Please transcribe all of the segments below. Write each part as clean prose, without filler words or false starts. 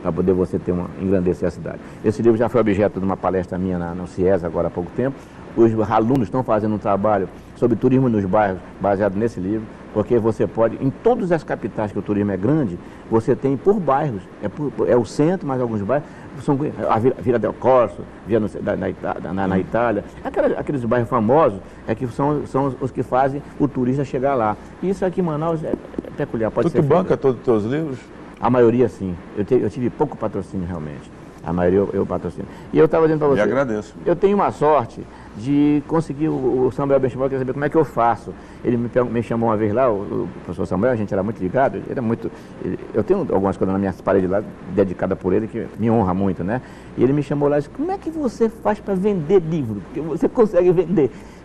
para poder você engrandecer a cidade. Esse livro já foi objeto de uma palestra minha no CIES agora há pouco tempo. Os alunos estão fazendo um trabalho sobre turismo nos bairros, baseado nesse livro, porque você pode, em todas as capitais que o turismo é grande, você tem por bairros, é o centro, mas alguns bairros, são a Vila del Corso, na Itália, aqueles bairros famosos, que são os que fazem o turista chegar lá. E isso aqui em Manaus é peculiar. Tu banca todos os teus livros? A maioria sim, eu tive pouco patrocínio realmente. A maioria eu patrocino. E eu estava dizendo para você... Me agradeço. Eu tenho uma sorte de conseguir, o Samuel Benchimol quer saber como é que eu faço. Ele me chamou uma vez lá, o professor Samuel, a gente era muito ligado, ele era muito... eu tenho algumas coisas na minha parede lá, dedicada por ele, que me honra muito, né? E ele me chamou lá e disse, como é que você faz para vender livro? Porque você consegue vender.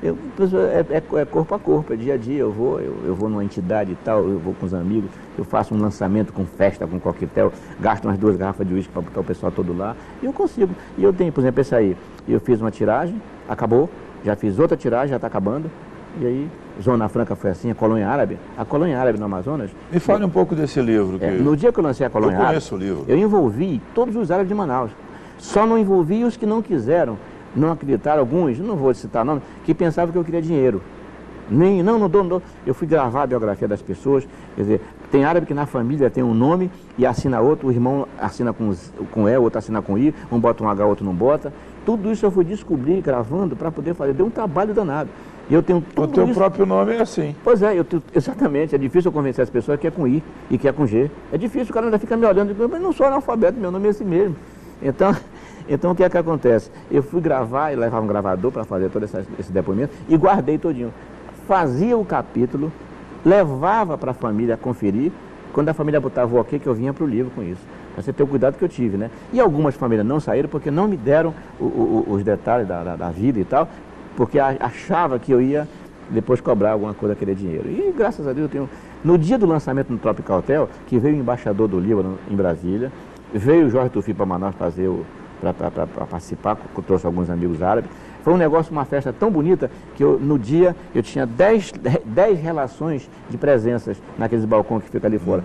É corpo a corpo, é dia a dia, eu vou numa entidade e tal, eu vou com os amigos, eu faço um lançamento com festa, com coquetel, gasto umas 2 garrafas de uísque para botar o pessoal todo lá, e eu consigo. E eu tenho, por exemplo, esse aí, eu fiz uma tiragem, acabou, já fiz outra tiragem, já está acabando, e aí, Zona Franca foi assim, a Colônia Árabe no Amazonas... Me fale um pouco desse livro. No dia que eu lancei a Colônia Árabe, eu conheço o livro. Eu envolvi todos os árabes de Manaus, só não envolvi os que não quiseram, não acreditaram, alguns, não vou citar nome, que pensavam que eu queria dinheiro. Não dou. Eu fui gravar a biografia das pessoas, quer dizer, tem árabe que na família tem um nome e assina outro, o irmão assina com E, outro assina com I, um bota um H, outro não bota. Tudo isso eu fui descobrir gravando para poder fazer, deu um trabalho danado. E eu tenho tudo o teu isso... próprio nome é assim. Pois é, exatamente, é difícil eu convencer as pessoas que é com I e que é com G. É difícil, o cara ainda fica me olhando e diz, mas não sou analfabeto, meu nome é esse mesmo. Então o que é que acontece? Eu fui gravar e levava um gravador para fazer todo esse depoimento e guardei todinho. Fazia o capítulo, levava para a família conferir, quando a família botava o ok, que eu vinha para o livro com isso. Pra você ter o cuidado que eu tive, né? E algumas famílias não saíram porque não me deram os detalhes da vida e tal, porque achava que eu ia depois cobrar alguma coisa, querer dinheiro. E graças a Deus eu tenho... No dia do lançamento no Tropical Hotel, que veio o embaixador do Líbano em Brasília, veio o Jorge Tufi para Manaus fazer para participar, trouxe alguns amigos árabes. Foi um negócio, uma festa tão bonita, que no dia eu tinha 10 relações de presenças naqueles balcões que ficam ali fora.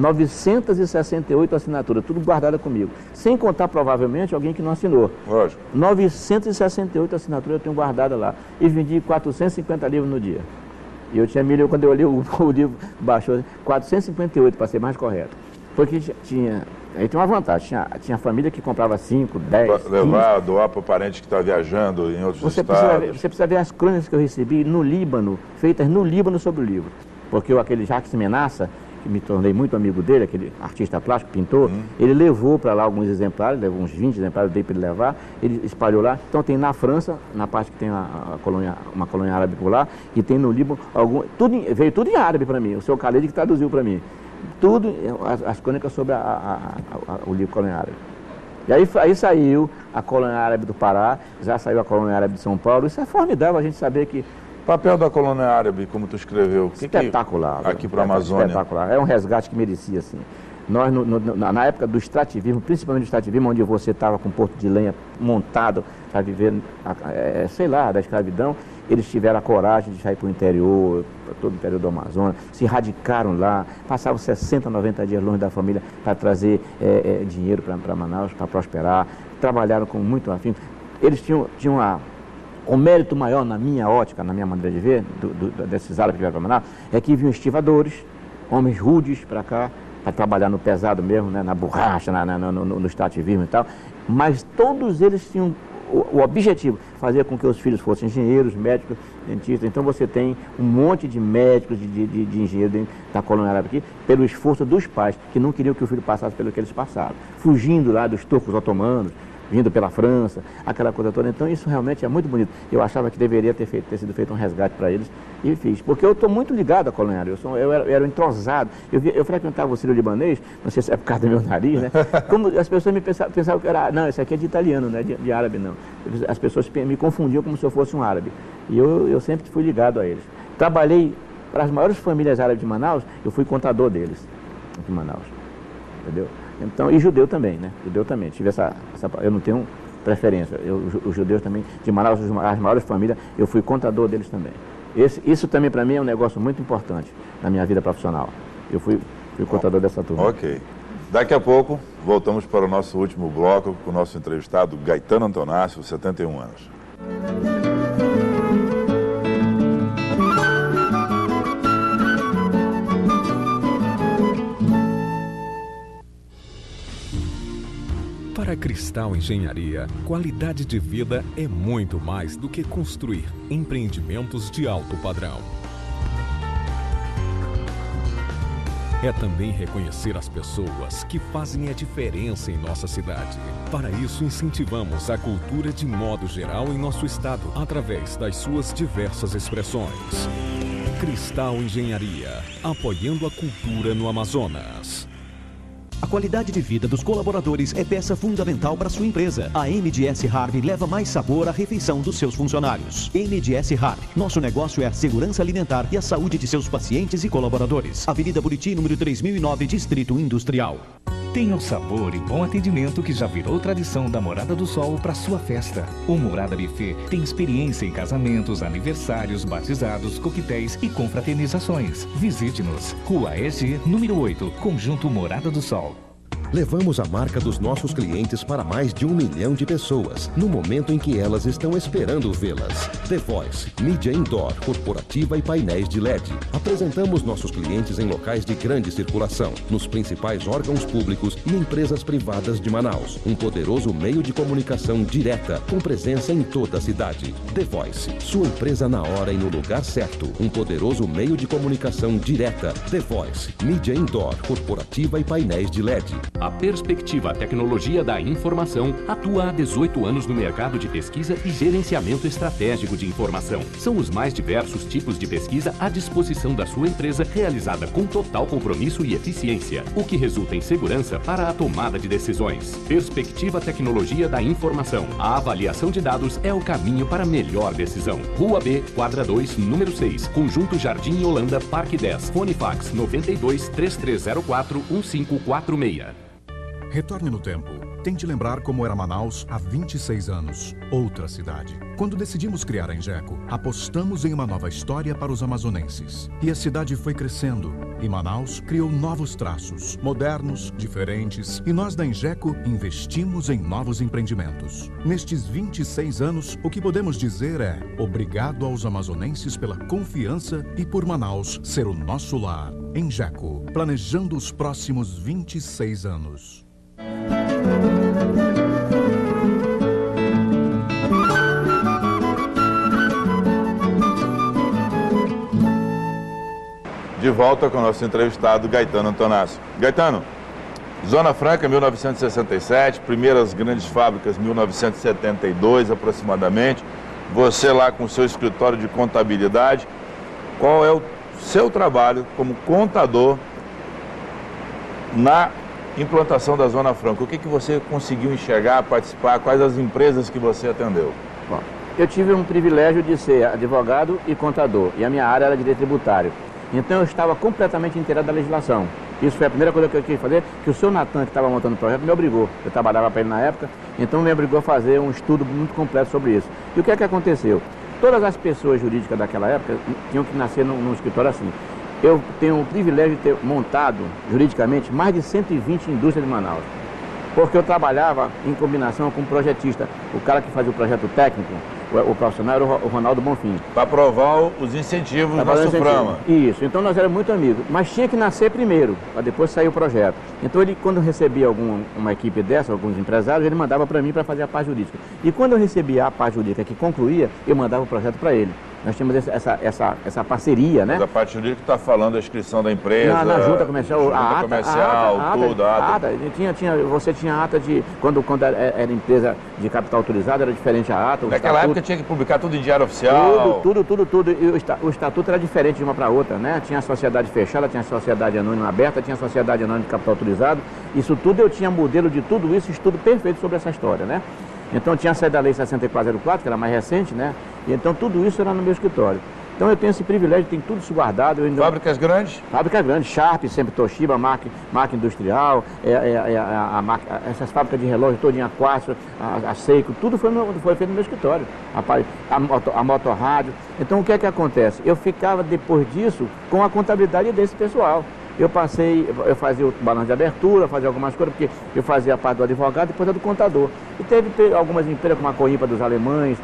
968 assinaturas, tudo guardada comigo. Sem contar, provavelmente, alguém que não assinou. Lógico. 968 assinaturas eu tenho guardada lá. E vendi 450 livros no dia. E eu tinha milho, quando eu olhei o livro, baixou 458, para ser mais correto. Porque aí tem uma vantagem, tinha família que comprava 5, 10, levar, doar para o parente que está viajando em outros estados. Você precisa ver as crônicas que eu recebi no Líbano, feitas no Líbano sobre o livro. Porque aquele Jacques Menassa, que me tornei muito amigo dele, aquele artista plástico, pintor, ele levou para lá alguns exemplares, levou uns 20 exemplares, eu dei para ele levar, ele espalhou lá. Então tem na França, na parte que tem uma colônia árabe por lá, e tem no Líbano, veio tudo em árabe para mim, o seu Khaled que traduziu para mim. Tudo, as crônicas sobre o livro Colônia Árabe. E aí saiu a Colônia Árabe do Pará, já saiu a Colônia Árabe de São Paulo. Isso é formidável a gente saber que... O papel da Colônia Árabe, como tu escreveu, espetacular. Aqui para a Amazônia. Espetacular. É um resgate que merecia, assim. Nós, na época do extrativismo, principalmente do extrativismo, onde você estava com um porto de lenha montado para viver, da escravidão, eles tiveram a coragem de sair para o interior, para todo o interior do Amazonas, se radicaram lá, passavam 60, 90 dias longe da família para trazer dinheiro para Manaus, para prosperar, trabalharam com muito afinco. Eles tinham o mérito maior, na minha ótica, na minha maneira de ver, desses árabes que vieram para Manaus, é que vinham estivadores, homens rudes para cá, para trabalhar no pesado mesmo, né, na borracha, no extrativismo e tal, mas todos eles tinham o objetivo, fazer com que os filhos fossem engenheiros, médicos, dentistas. Então você tem um monte de médicos, de engenheiros da colônia árabe aqui, pelo esforço dos pais, que não queriam que o filho passasse pelo que eles passaram, fugindo lá dos turcos otomanos, vindo pela França, aquela coisa toda. Então isso realmente é muito bonito. Eu achava que deveria ter sido feito um resgate para eles e fiz. Porque eu estou muito ligado à colônia árabe, eu era entrosado. Eu frequentava o sírio-libanês, não sei se é por causa do meu nariz, né? Como as pessoas pensavam que era, não, esse aqui é de italiano, não é de árabe não. As pessoas me confundiam como se eu fosse um árabe. E eu sempre fui ligado a eles. Trabalhei para as maiores famílias árabes de Manaus, eu fui contador deles, aqui em Manaus. Entendeu? Então, e judeu também, né? Judeu também. Eu não tenho preferência. Os judeus também, de Manaus, as maiores famílias, eu fui contador deles também. Isso também para mim é um negócio muito importante na minha vida profissional. Eu fui contador dessa turma. Ok. Daqui a pouco, voltamos para o nosso último bloco com o nosso entrevistado Gaetano Antonácio, 71 anos. Para Cristal Engenharia, qualidade de vida é muito mais do que construir empreendimentos de alto padrão. É também reconhecer as pessoas que fazem a diferença em nossa cidade. Para isso, incentivamos a cultura de modo geral em nosso estado, através das suas diversas expressões. Cristal Engenharia, apoiando a cultura no Amazonas. A qualidade de vida dos colaboradores é peça fundamental para sua empresa. A MDS Harvey leva mais sabor à refeição dos seus funcionários. MDS Harvey. Nosso negócio é a segurança alimentar e a saúde de seus pacientes e colaboradores. Avenida Buriti, número 3009, Distrito Industrial. Tenha o sabor e bom atendimento que já virou tradição da Morada do Sol para sua festa. O Morada Buffet tem experiência em casamentos, aniversários, batizados, coquetéis e confraternizações. Visite-nos. Rua EG, número 8, Conjunto Morada do Sol. Levamos a marca dos nossos clientes para mais de 1 milhão de pessoas, no momento em que elas estão esperando vê-las. The Voice, mídia indoor, corporativa e painéis de LED. Apresentamos nossos clientes em locais de grande circulação, nos principais órgãos públicos e empresas privadas de Manaus. Um poderoso meio de comunicação direta, com presença em toda a cidade. The Voice, sua empresa na hora e no lugar certo. Um poderoso meio de comunicação direta. The Voice, mídia indoor, corporativa e painéis de LED. A Perspectiva Tecnologia da Informação atua há 18 anos no mercado de pesquisa e gerenciamento estratégico de informação. São os mais diversos tipos de pesquisa à disposição da sua empresa, realizada com total compromisso e eficiência, o que resulta em segurança para a tomada de decisões. Perspectiva Tecnologia da Informação. A avaliação de dados é o caminho para a melhor decisão. Rua B, quadra 2, número 6, Conjunto Jardim Holanda, Parque 10. Fone fax 92 3304 1546. Retorne no tempo. Tente lembrar como era Manaus há 26 anos. Outra cidade. Quando decidimos criar a Engeco, apostamos em uma nova história para os amazonenses. E a cidade foi crescendo. E Manaus criou novos traços, modernos, diferentes. E nós da Engeco investimos em novos empreendimentos. Nestes 26 anos, o que podemos dizer é obrigado aos amazonenses pela confiança e por Manaus ser o nosso lar. Engeco, planejando os próximos 26 anos. De volta com o nosso entrevistado Gaetano Antonácio. Gaetano, Zona Franca, 1967, primeiras grandes fábricas, 1972 aproximadamente. Você lá com o seu escritório de contabilidade. Qual é o seu trabalho como contador na implantação da Zona Franca? O que você conseguiu enxergar, participar? Quais as empresas que você atendeu? Bom, eu tive um privilégio de ser advogado e contador, e a minha área era direito tributário. Então eu estava completamente inteirado da legislação. Isso foi a primeira coisa que eu quis fazer, que o seu Natan, que estava montando o projeto, me obrigou. Eu trabalhava para ele na época, então me obrigou a fazer um estudo muito completo sobre isso. E o que é que aconteceu? Todas as pessoas jurídicas daquela época tinham que nascer num escritório assim. Eu tenho o privilégio de ter montado, juridicamente, mais de 120 indústrias de Manaus. Porque eu trabalhava em combinação com o projetista, o cara que fazia o projeto técnico, o profissional era o Ronaldo Bonfim. Para aprovar os incentivos da Suframa. Isso, então nós éramos muito amigos, mas tinha que nascer primeiro, para depois sair o projeto. Então ele, quando recebia uma equipe dessa, alguns empresários, ele mandava para mim para fazer a parte jurídica. E quando eu recebia a parte jurídica que concluía, eu mandava o projeto para ele. Nós tínhamos essa parceria, né? Mas a parte jurídica está falando da inscrição da empresa. Na junta comercial, tudo, a ata. Você tinha ata de... Quando era empresa de capital autorizado, era diferente a ata. Naquela época tinha que publicar tudo em diário oficial. Tudo. E o estatuto era diferente de uma para outra, né? Tinha a sociedade fechada, tinha a sociedade anônima aberta, tinha a sociedade anônima de capital autorizado. Isso tudo, eu tinha modelo de tudo isso, estudo perfeito sobre essa história, né? Então tinha saído da lei 6404, que era mais recente, né? E então tudo isso era no meu escritório. Então eu tenho esse privilégio, tenho tudo isso guardado. Fábricas grandes? Fábricas grandes, Sharp, sempre Toshiba, marca Industrial, essas fábricas de relógio todinha, Quastro, a Seiko, tudo foi feito no meu escritório. A Motorrádio. Então o que é que acontece? Eu ficava depois disso com a contabilidade desse pessoal. eu fazia o balanço de abertura, fazia algumas coisas, porque eu fazia a parte do advogado e depois a do contador. E teve algumas empresas, como a Coimpa dos alemães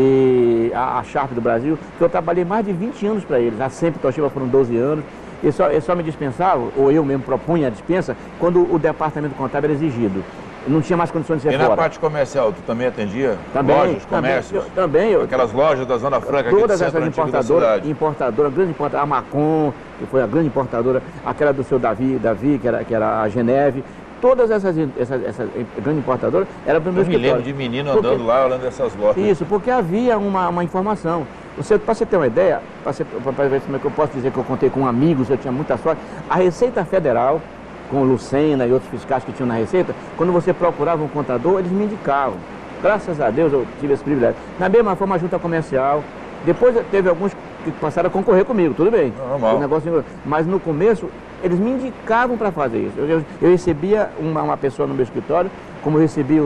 e a Sharp do Brasil, que eu trabalhei mais de 20 anos para eles. A Sempre Toshiba foram 12 anos. Eles só me dispensavam, ou eu mesmo propunha a dispensa, quando o departamento contábil era exigido. Não tinha mais condições de ser fora. E na parte comercial, tu também atendia? Também, lojas, comércios? Também. Aquelas lojas da Zona Franca aqui todas do centro essas importadoras, grande importadora, a Macon, que foi a grande importadora, aquela do seu Davi, que era a Geneve, todas essas grandes importadoras eram do meu escritório. Eu me lembro de menino andando lá, olhando essas lojas. Isso, porque havia uma informação. Para você ter uma ideia, para ver como é que eu posso dizer que eu contei com amigos, eu tinha muita sorte, a Receita Federal, com Lucena e outros fiscais que tinham na Receita, quando você procurava um contador, eles me indicavam. Graças a Deus eu tive esse privilégio. Na mesma forma, a junta comercial. Depois teve alguns que passaram a concorrer comigo, tudo bem. Normal. Mas no começo, eles me indicavam para fazer isso. Eu recebia uma pessoa no meu escritório, como eu recebi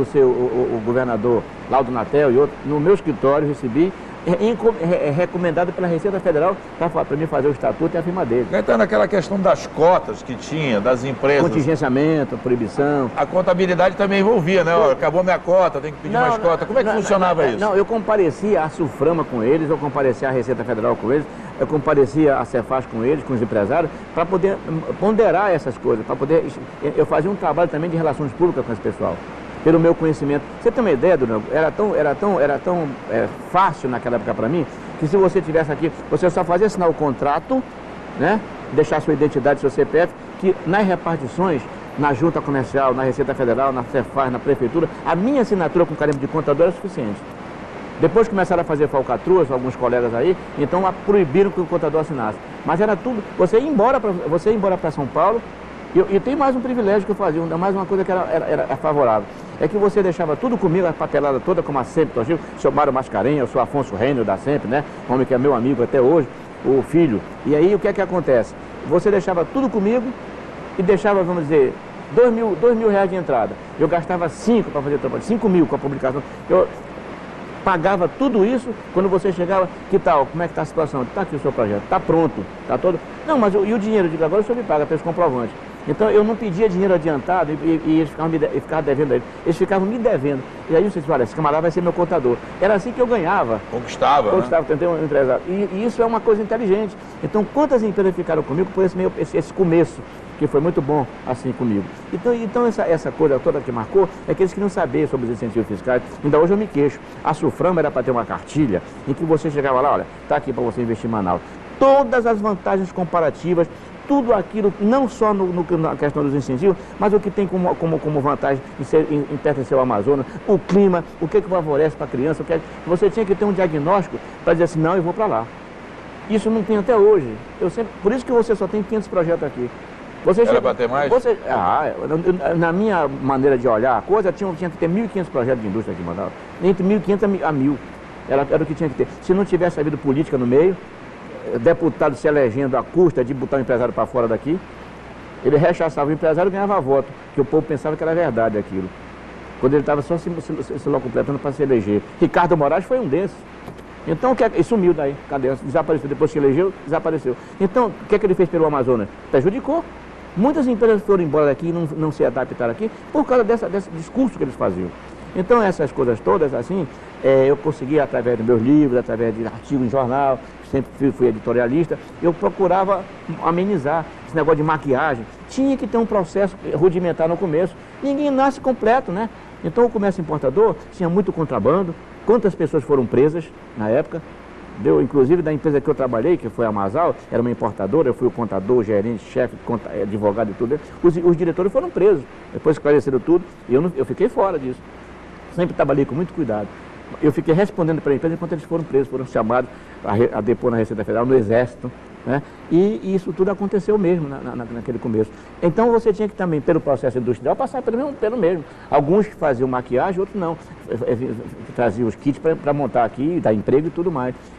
o governador Laudo Natel e outro, no meu escritório recebi, recomendado pela Receita Federal para mim fazer o estatuto e a firma dele. Então, naquela questão das cotas que tinha, das empresas. Contingenciamento, proibição. A contabilidade também envolvia, né? Acabou minha cota, tem que pedir mais cota. Como é que funcionava isso? Não, eu comparecia a Sulframa com eles, eu comparecia à Receita Federal com eles, eu comparecia a Cefaz com eles, com os empresários, para poder ponderar essas coisas, eu fazia um trabalho também de relações públicas com esse pessoal. Pelo meu conhecimento. Você tem uma ideia, Dona? Era tão fácil naquela época para mim, que se você tivesse aqui, você só fazia assinar o contrato, né? Deixar sua identidade, seu CPF, que nas repartições, na junta comercial, na Receita Federal, na Cefaz, na Prefeitura, a minha assinatura com carimbo de contador era suficiente. Depois começaram a fazer falcatruas, alguns colegas aí, então proibiram que o contador assinasse. Mas era tudo, você ia embora para São Paulo, e tem mais um privilégio que eu fazia, mais uma coisa que era favorável. É que você deixava tudo comigo, a papelada toda, como a Sempre Toshiba, o seu Mário Mascarenhas, o seu Afonso Reino da Sempre, né? Homem que é meu amigo até hoje, o filho. E aí o que é que acontece? Você deixava tudo comigo e deixava, vamos dizer, R$2 mil de entrada. Eu gastava 5 para fazer trabalho, 5 mil com a publicação. Eu pagava tudo isso, quando você chegava, que tal? Como é que está a situação? Está aqui o seu projeto, está pronto, está todo... Não, mas e o dinheiro? Eu digo, agora o senhor me paga pelos comprovantes. Então eu não pedia dinheiro adiantado e eles ficavam devendo a ele. Eles ficavam me devendo. E aí você disse, olha, esse camarada vai ser meu contador. Era assim que eu ganhava. Conquistava, tentei um empresário. E isso é uma coisa inteligente. Então quantas empresas ficaram comigo por esse começo, que foi muito bom assim comigo. Então essa coisa toda que marcou é que eles queriam saber sobre os incentivos fiscais. Ainda hoje eu me queixo. A Sulframa era para ter uma cartilha em que você chegava lá, olha, está aqui para você investir em Manaus. Todas as vantagens comparativas, tudo aquilo, não só na questão dos incentivos, mas o que tem como vantagem em pertencer ao Amazonas, o clima, o que favorece para a criança. Você tinha que ter um diagnóstico para dizer assim, não, eu vou para lá. Isso não tem até hoje. Por isso que você só tem 500 projetos aqui. Era para ter mais? Na minha maneira de olhar a coisa, tinha que ter 1.500 projetos de indústria aqui em Manaus. Entre 1.500 a 1.000. Era o que tinha que ter. Se não tivesse havido política no meio, deputado se elegendo à custa de botar o empresário para fora daqui, ele rechaçava o empresário e ganhava voto, que o povo pensava que era verdade aquilo. Quando ele estava só se completando para se eleger. Ricardo Moraes foi um desses. Então, e sumiu daí, cadê? Desapareceu, depois se elegeu, desapareceu. Então, o que é que ele fez pelo Amazonas? Prejudicou. Muitas empresas foram embora daqui e não se adaptaram aqui por causa desse discurso que eles faziam. Então, essas coisas todas, assim, eu consegui, através dos meus livros, através de artigos em jornal, sempre fui editorialista, eu procurava amenizar esse negócio de maquiagem. Tinha que ter um processo rudimentar no começo. Ninguém nasce completo, né? Então, o comércio importador tinha muito contrabando. Quantas pessoas foram presas na época? Inclusive da empresa que eu trabalhei, que foi a Masal, era uma importadora, eu fui o contador, gerente, chefe, advogado e tudo. Os diretores foram presos, depois esclareceram tudo, e eu fiquei fora disso. Sempre trabalhei com muito cuidado. Eu fiquei respondendo para a empresa enquanto eles foram presos, foram chamados a depor na Receita Federal, no Exército, né? E isso tudo aconteceu mesmo naquele começo. Então você tinha que também, pelo processo industrial, passar pelo mesmo. Alguns faziam maquiagem, outros não. Traziam os kits para montar aqui, dar emprego e tudo mais.